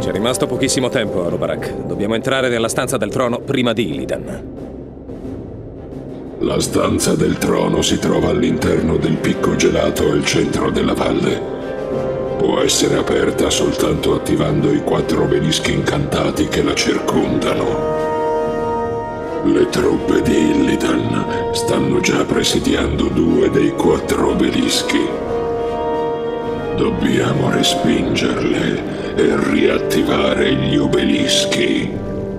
C'è rimasto pochissimo tempo, Arobarak. Dobbiamo entrare nella stanza del trono prima di Illidan. La stanza del trono si trova all'interno del picco gelato al centro della valle. Può essere aperta soltanto attivando i 4 obelischi incantati che la circondano. Le truppe di Illidan stanno già presidiando 2 dei 4 obelischi. Dobbiamo respingerle e riattivare gli obelischi.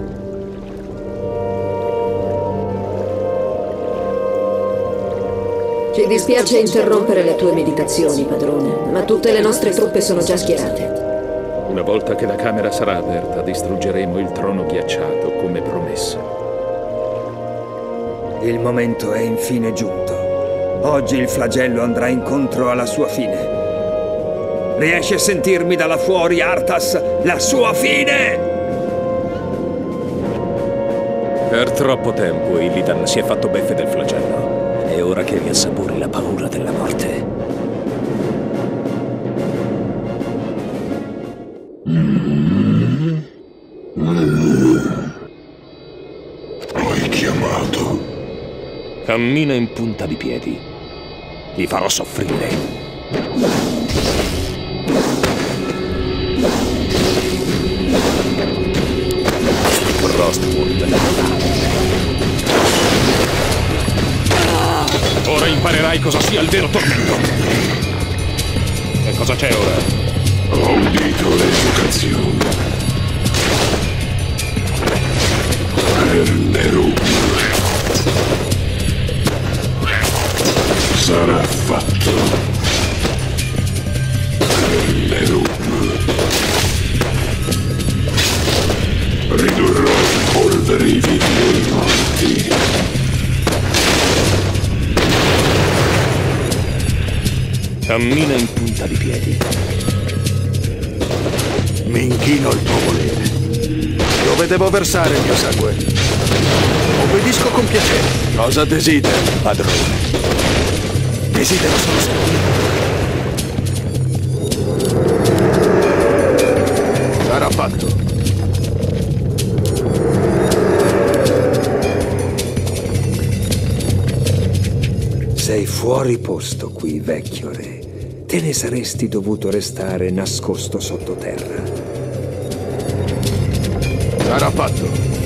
Ci dispiace interrompere le tue meditazioni, padrone, ma tutte le nostre truppe sono già schierate. Una volta che la camera sarà aperta, distruggeremo il trono ghiacciato, come promesso. Il momento è infine giunto. Oggi il flagello andrà incontro alla sua fine. Riesci a sentirmi da là fuori, Arthas? La sua fine! Per troppo tempo Illidan si è fatto beffe del flagello. È ora che riassapori la paura della morte. Hai chiamato? Cammina in punta di piedi. Li farò soffrire. Frostwood. Ora imparerai cosa sia il vero tormento. E cosa c'è ora? Ho udito le evocazioni. Ernerup. Sarà fatto. Ernerup. Ridurrò in polvere i vivi e i morti. Cammina in punta di piedi. Mi inchino al tuo volere. Dove devo versare il mio sangue? Obbedisco con piacere. Cosa desideri, padrone? Desidero solo servire. Sarà fatto. Sei fuori posto qui, vecchio re. Te ne saresti dovuto restare nascosto sottoterra. Sarà fatto.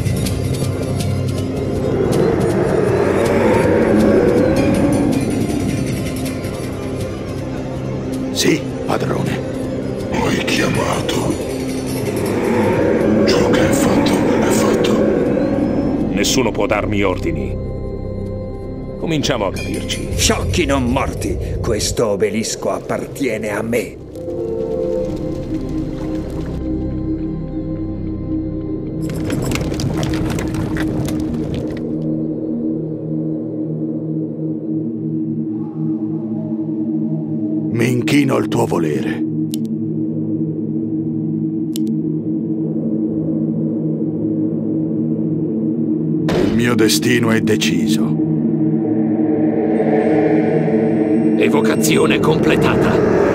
Sì, padrone. Hai chiamato. Ciò che è fatto, è fatto. Nessuno può darmi ordini. Cominciamo a capirci. Sciocchi non morti! Questo obelisco appartiene a me. Mi inchino al tuo volere. Il mio destino è deciso. Evocazione completata.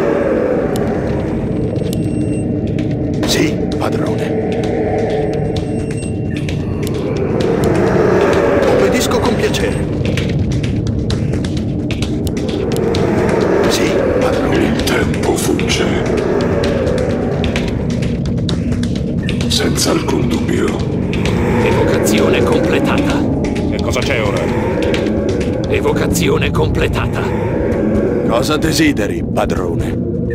Sì, padrone. Obbedisco con piacere. Sì, padrone. Il tempo fugge. Senza alcun dubbio. Evocazione completata. E cosa c'è ora? Evocazione completata. Cosa desideri, padrone?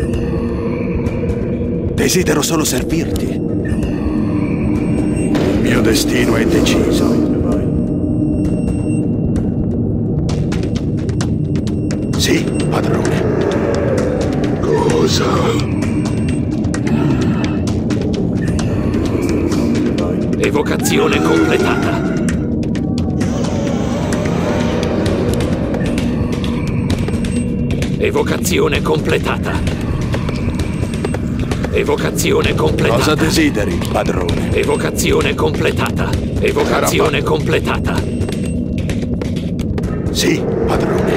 Desidero solo servirti. Il mio destino è deciso. Sì, padrone. Cosa? Evocazione completata. Evocazione completata. Evocazione completata. Cosa desideri, padrone? Evocazione completata. Evocazione completata. Sì, padrone.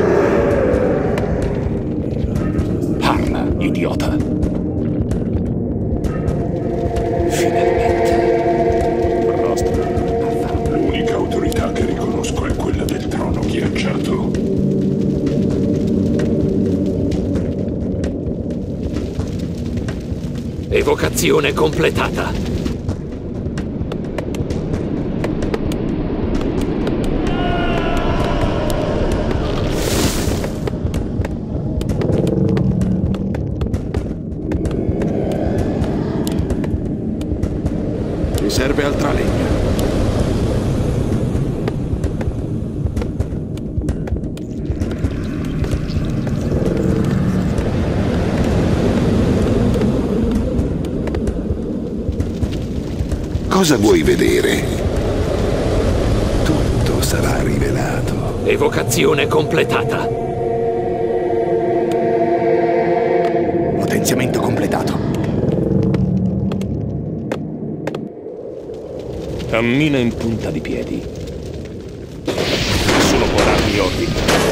Parla, idiota. Finito. Evocazione completata. Ci serve altra legna. Cosa vuoi vedere? Tutto sarà rivelato. Evocazione completata. Potenziamento completato. Cammina in punta di piedi. Nessuno può darmi ordini.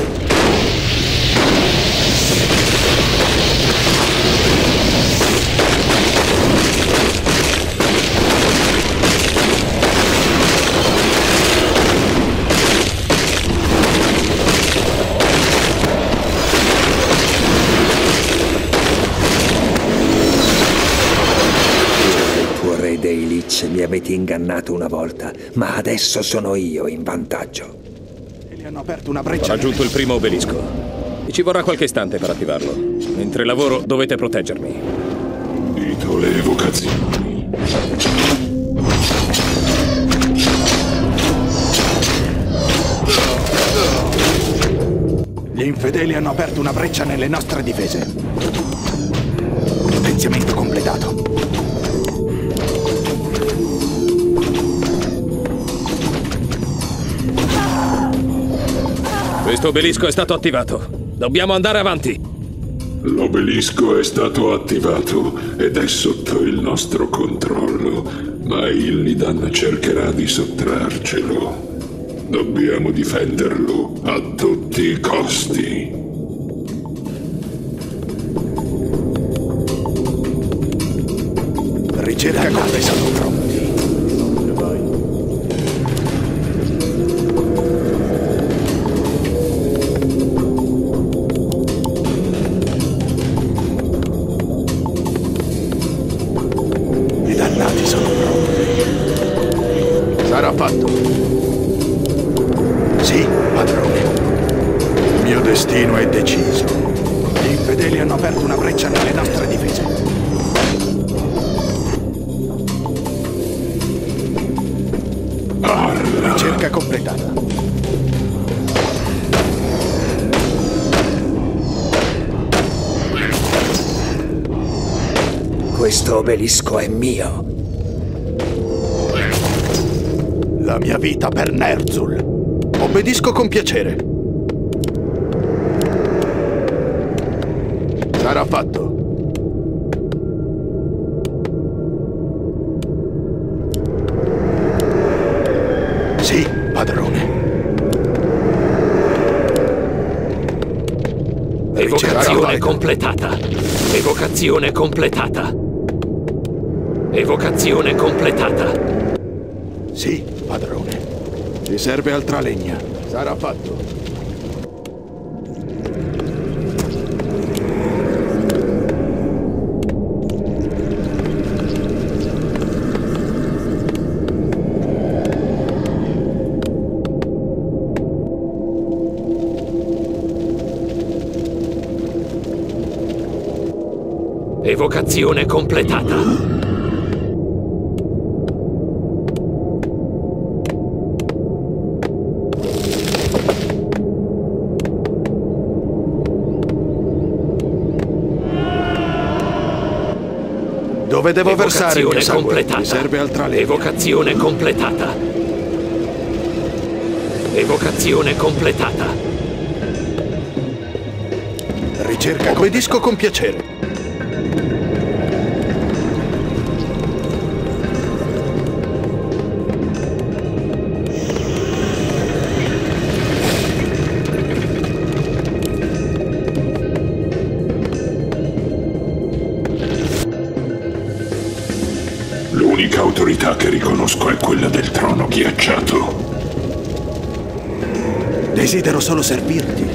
Dei Lich mi avete ingannato una volta, ma adesso sono io in vantaggio. E gli hanno aperto una Ho breccia. raggiunto il primo obelisco. E ci vorrà qualche istante per attivarlo. Mentre lavoro dovete proteggermi. Dito le evocazioni. Gli infedeli hanno aperto una breccia nelle nostre difese. Potenziamento completato. Questo obelisco è stato attivato. Dobbiamo andare avanti. L'obelisco è stato attivato ed è sotto il nostro controllo, ma Illidan cercherà di sottrarcelo. Dobbiamo difenderlo a tutti i costi. Ricerca come sono pronti. I dannati sono pronti. Sarà fatto. Sì, padrone. Il mio destino è deciso. Gli infedeli hanno aperto una breccia nelle nostre difese. Ricerca completata. Questo obelisco è mio. La mia vita per Ner'zhul. Obbedisco con piacere. Sarà fatto. Sì, padrone. Evocazione completata. Evocazione completata. Evocazione completata. Sì, padrone. Ci serve altra legna. Sarà fatto. Evocazione completata. Dove devo versare il mio sangue? Completata. Mi serve altra legna. Evocazione completata. Evocazione completata. Ricerca. Obbedisco con piacere. L'unica autorità che riconosco è quella del trono ghiacciato. Desidero solo servirti.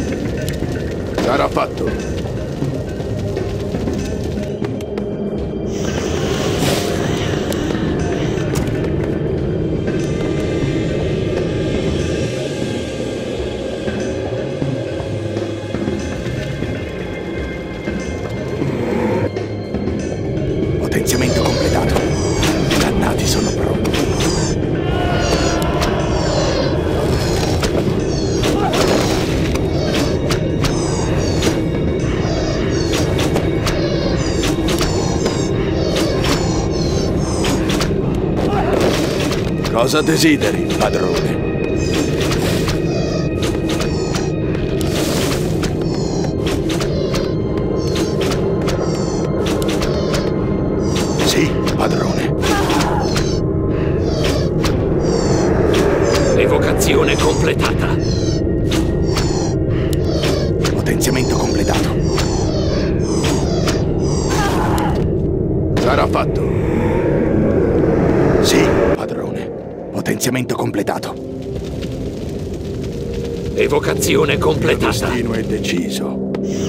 Sarà fatto. Cosa desideri, padrone? Sì, padrone. Evocazione completata. Potenziamento completato. Sarà fatto. Sì, padrone. Potenziamento completato. Evocazione completata. Il destino è deciso.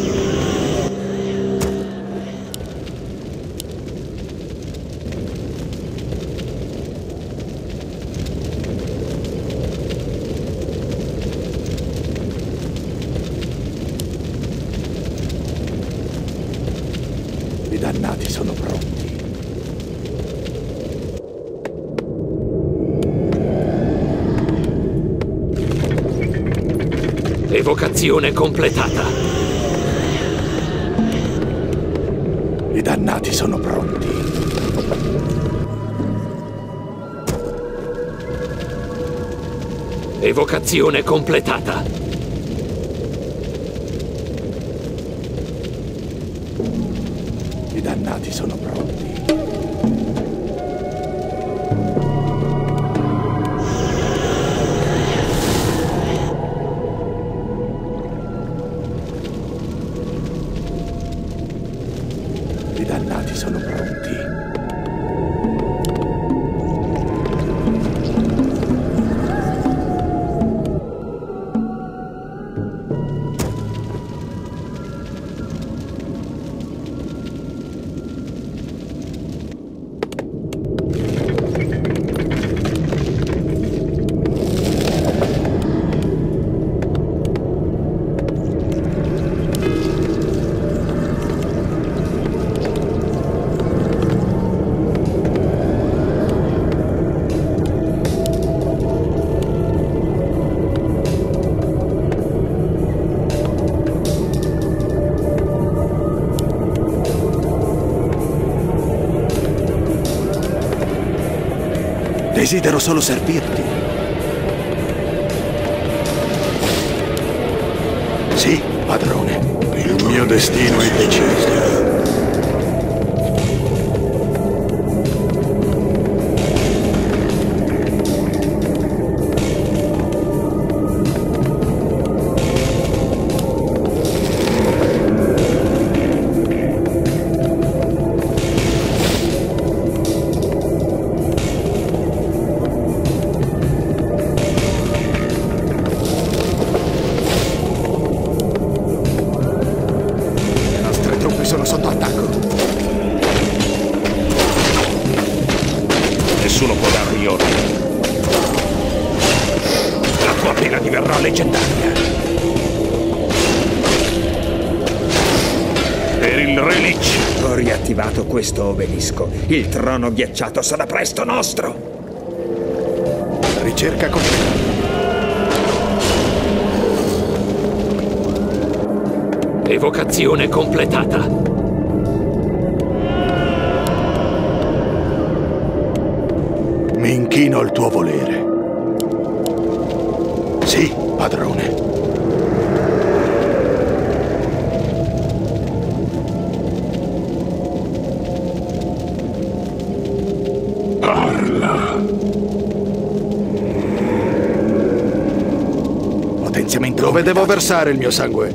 I dannati sono pronti. Evocazione completata. I dannati sono pronti. Evocazione completata. I dannati sono pronti. I dannati sono pronti. Desidero solo servirti. Sì, padrone. Il mio destino è deciso. Sono sotto attacco. Nessuno può darmi ordine. La tua pena diverrà leggendaria. Per il Re Lich. Ho riattivato questo obelisco. Il trono ghiacciato sarà presto nostro. Ricerca completa. Evocazione completata. Mi inchino al tuo volere. Sì, padrone. Parla. Potenziamento. Dove devo versare il mio sangue?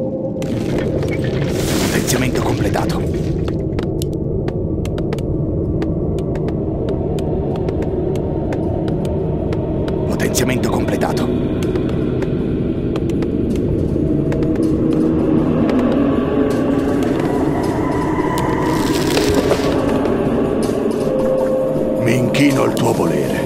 Potenziamento completato. Potenziamento completato. Mi inchino al tuo volere.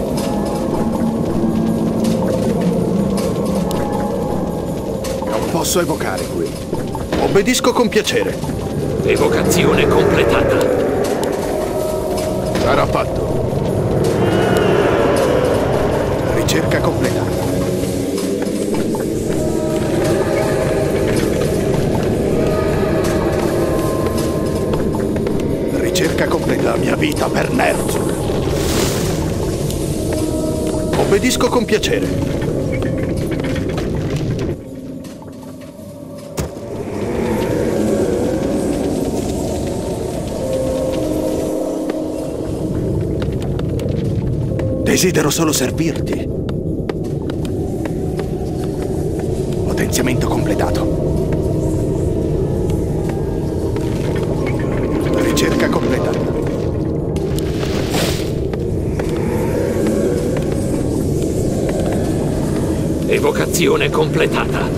Non posso evocare qui. Obbedisco con piacere. Evocazione completata. Sarà fatto. Ricerca completata. Ricerca completa. La mia vita per Ner'zhul. Obbedisco con piacere. Desidero solo servirti. Potenziamento completato. Ricerca completata. Evocazione completata.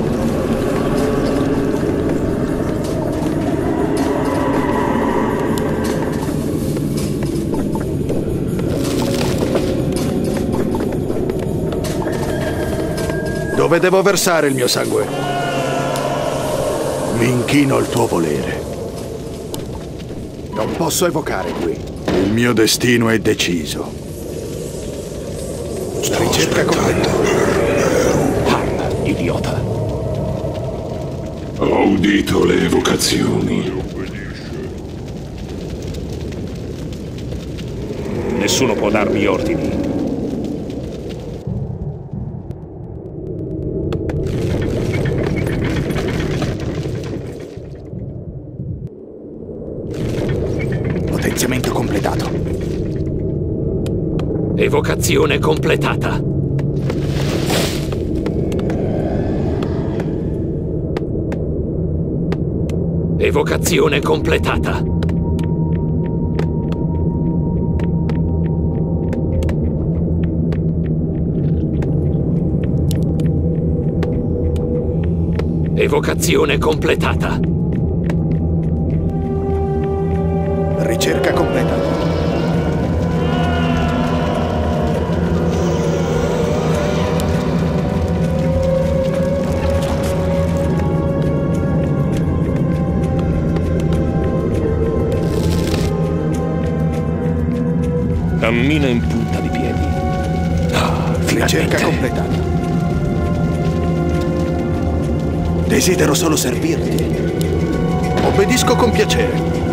Dove devo versare il mio sangue? Mi inchino al tuo volere. Non posso evocare qui. Il mio destino è deciso. La ricerca completa. Idiota. Ho udito le evocazioni. Nessuno può darmi ordini. Potenziamento completato. Evocazione completata. Evocazione completata. Evocazione completata. Ricerca completata. Cammina in punta di piedi. Ricerca completata. Desidero solo servirti. Obbedisco con piacere.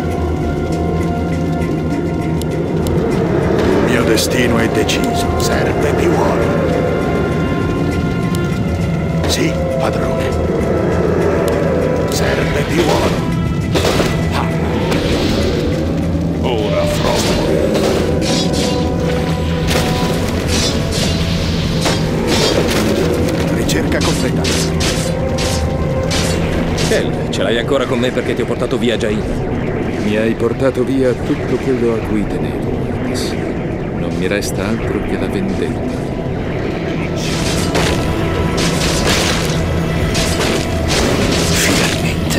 Il mio destino è deciso. Serve più oro. Sì, padrone. Serve più oro. Ora Frostmourne. Ricerca completata. Ce l'hai ancora con me perché ti ho portato via Jain. Mi hai portato via tutto quello a cui tenevo, Arthas. Non mi resta altro che la vendetta. Finalmente.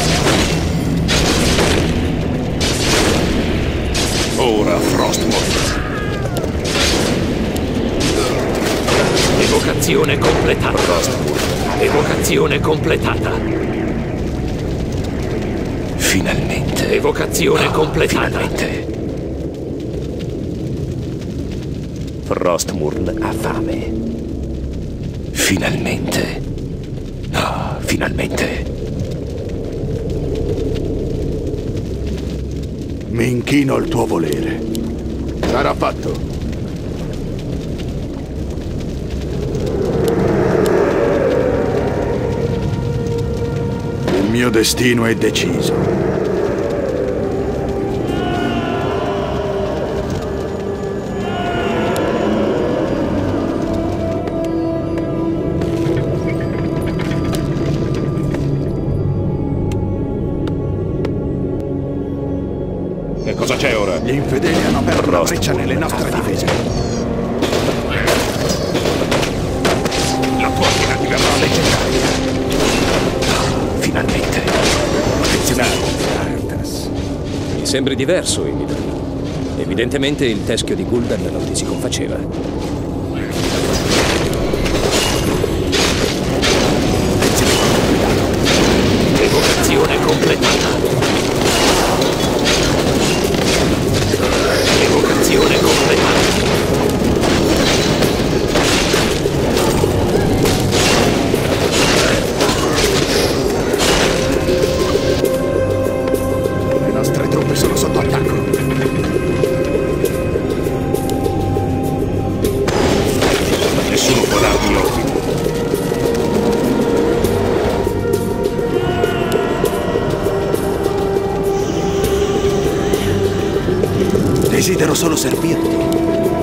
Ora Frostmourne. Evocazione completata. Evocazione completata. Finalmente. Evocazione completata. Finalmente. Frostmourne ha fame. Finalmente. No, finalmente. Mi inchino al tuo volere. Sarà fatto. Il mio destino è deciso. E cosa c'è ora? Gli infedeli hanno aperto una breccia nelle nostre difese. La tua fine ti verrà leggendaria. Finalmente. Arthas. Mi sembri diverso, Illidan. Evidentemente il teschio di Gul'dan non ti si confaceva. Evocazione completata. Evocazione completata. Le nostre truppe sono sotto attacco. Desidero solo servirti.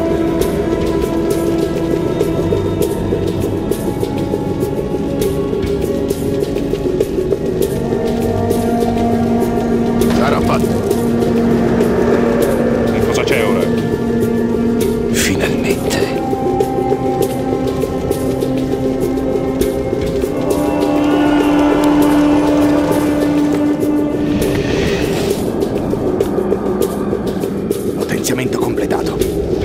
Sarà fatto. E cosa c'è ora? Finalmente. Potenziamento completato.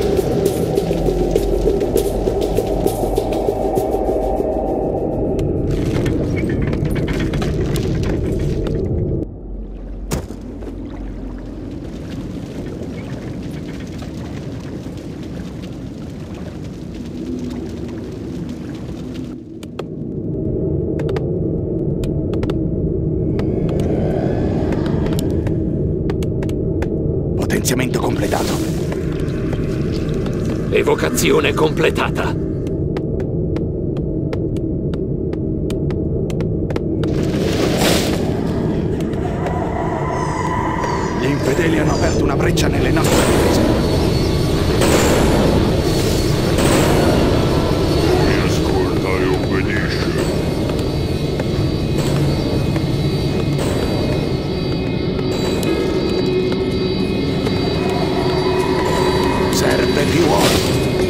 Potenziamento completato. Evocazione completata. Gli infedeli hanno aperto una breccia nelle nostre difese. Mi ascolta e obbedisce. Serve più oro.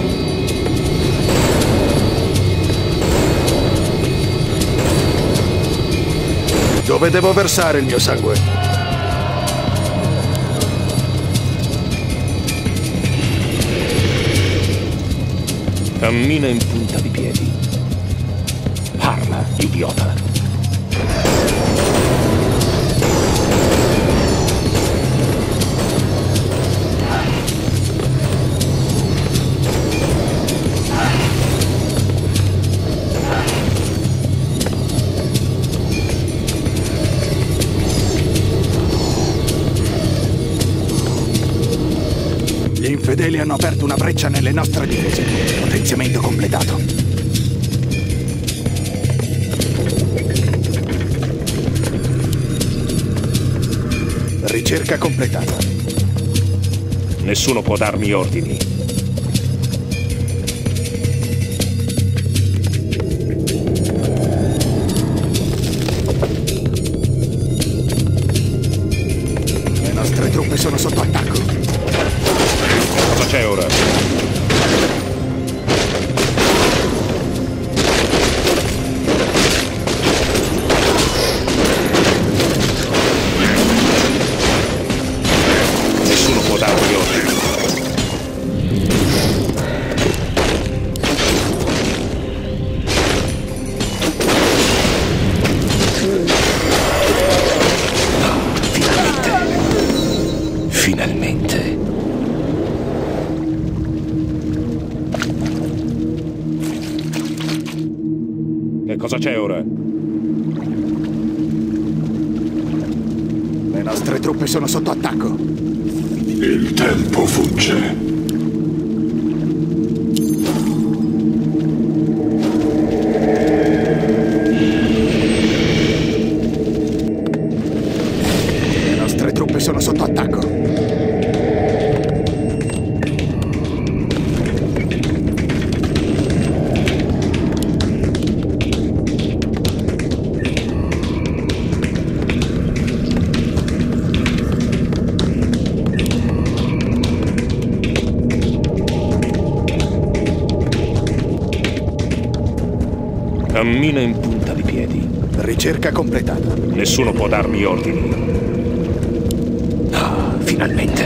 Dove devo versare il mio sangue? Cammina in punta di piedi. Parla, idiota. Gli infedeli hanno aperto una breccia nelle nostre difese. Potenziamento completato. Ricerca completata. Nessuno può darmi ordini. Le nostre truppe sono sotto attacco. Cosa c'è ora? Nessuno può darmi ordini. Finalmente. Che cosa c'è ora? Le nostre truppe sono sotto attacco. Il tempo fugge. Le nostre truppe sono sotto attacco. Cammina in punta di piedi. Ricerca completata. Nessuno può darmi ordini. Ah, finalmente.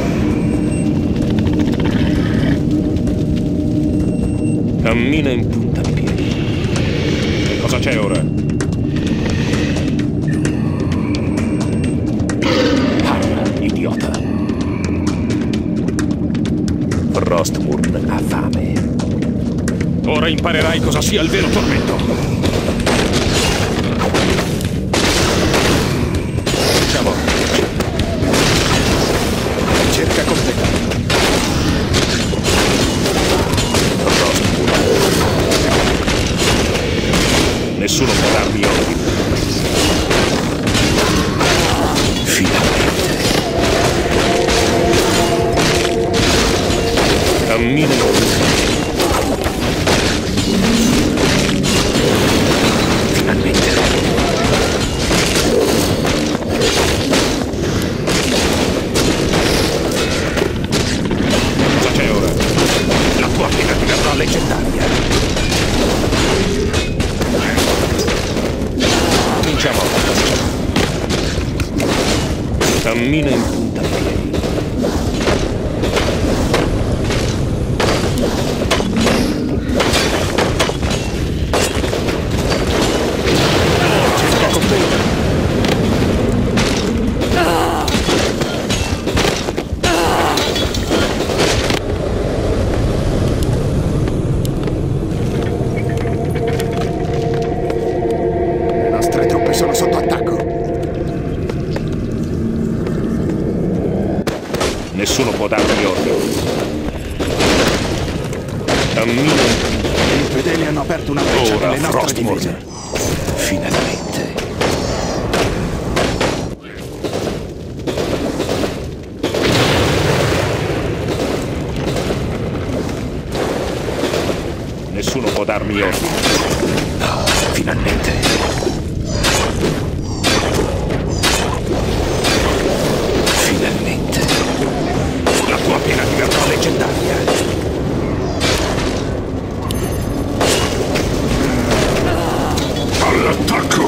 Cammina in punta di piedi. Che cosa c'è ora? Parla, idiota. Frostmourne ha fame. Ora imparerai cosa sia il vero tormento. Facciamo. Ricerca completata. Nessuno può darmi ordini. Finalmente. Cammina in Finalmente. Cosa c'è ora? La tua fine diverrà leggendaria. Cominciamo. Cammina in punta piedi. Le nostre truppe sono sotto attacco. Nessuno può darmi ordini. Cammina in punta. I fedeli hanno aperto una breccia Ora, nelle nostre Frostmourne. difese. Finalmente. Nessuno può darmi ordini. Finalmente. Finalmente. La tua pena diverrà leggendaria. All'attacco!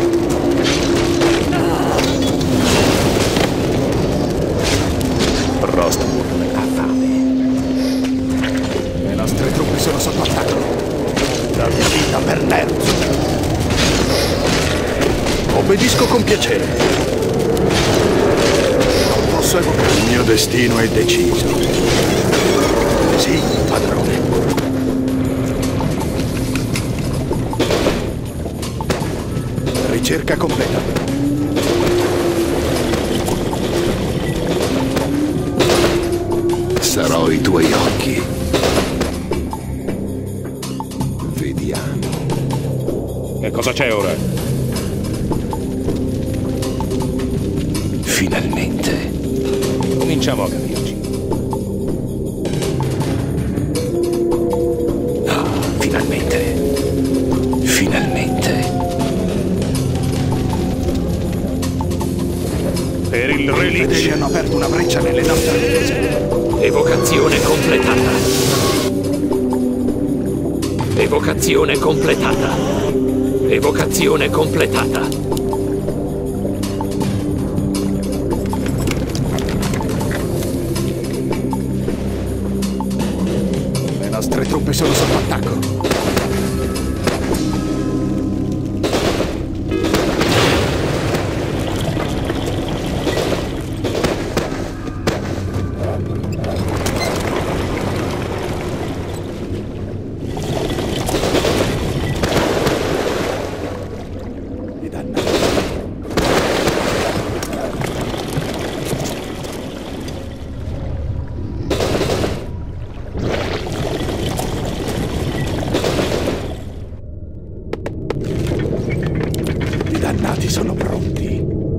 Frostmourne ha fame. Le nostre truppe sono sotto attacco. La mia vita per Nerz. Obbedisco con piacere. Non posso evocare. Il mio destino è deciso. Sì, padrone. Ricerca completa. Sarò i tuoi occhi. Vediamo. E cosa c'è ora? Finalmente. Cominciamo a capirci. Finalmente. Finalmente. Per il I fedeli Relich. hanno aperto una breccia nelle nostre difese. Evocazione completata. Evocazione completata. Evocazione completata. Le nostre truppe sono sotto attacco. I dannati. I dannati sono pronti.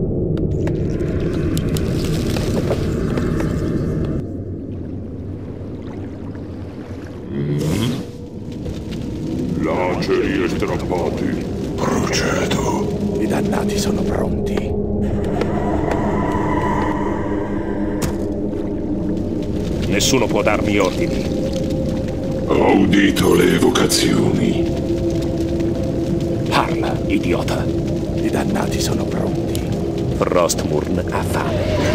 Laceri e strappati. Procedo. I dannati sono pronti. Nessuno può darmi ordini. Ho udito le evocazioni. Parla, idiota. I dannati sono pronti. Frostmourne ha fame.